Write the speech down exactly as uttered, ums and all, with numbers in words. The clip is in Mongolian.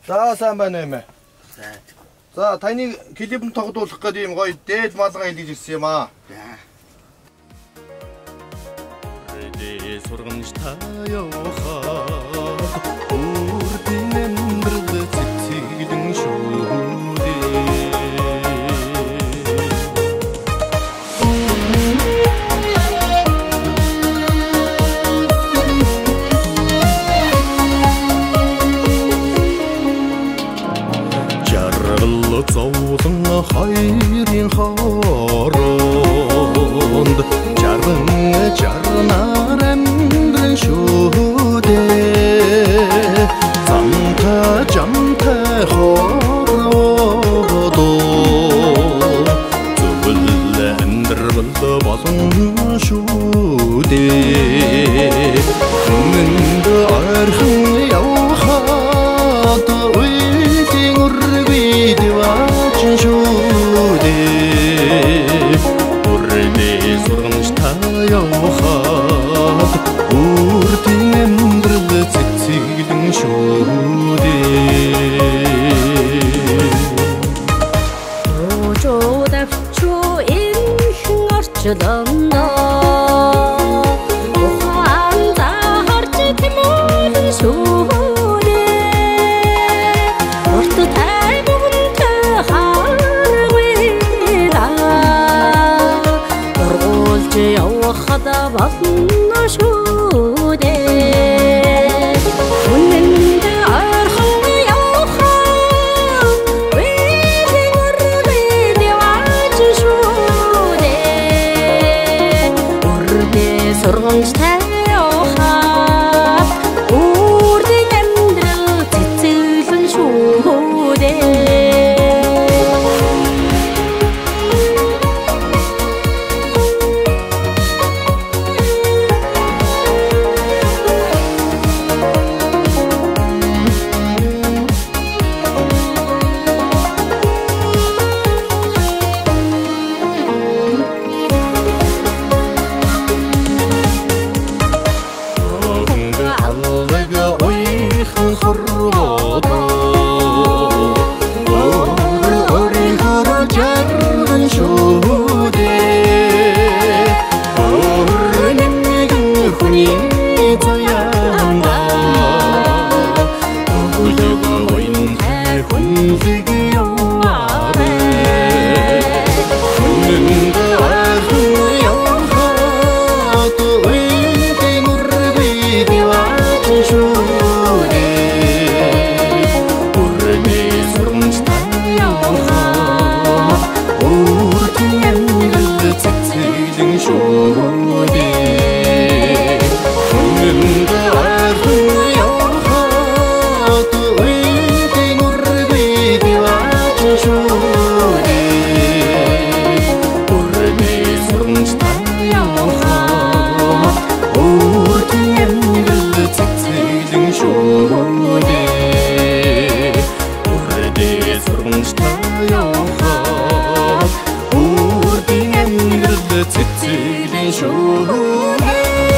За сайн байна эмээ. За таны клипэн тогтоолох гэдэг юм гоё дээд малгай хэлж ирсэн юм аа. Дэдээ сургамж таяохаа үрдэн амьдрал цэцэглэн шүүдээ жаргал зовлон хайрын хооронд жарган жарнаар амьдран шүүдээ замта жамта хоородоо зөвл амьдрал болон шүүдээ хүнд архан явхад үеийн үрбид ваачин шүүдээ үрдээ сургамж таяохад үрдэн амьдрал цэцэглэн шүүдээ Ожоодавчу энхэн орчлондоо ухаан заахарч тэмүүлэн шүүдээ урт тайвантай харгуйлаа ургуулж явахад болно шүүдээ үнэнд архан явахаа үеийн үрбид яваач шүүдээ үрдээ сургамж таяохад үрдэн амьдрал цэцэглэн шүүдээ цэцэглэн шүүдээ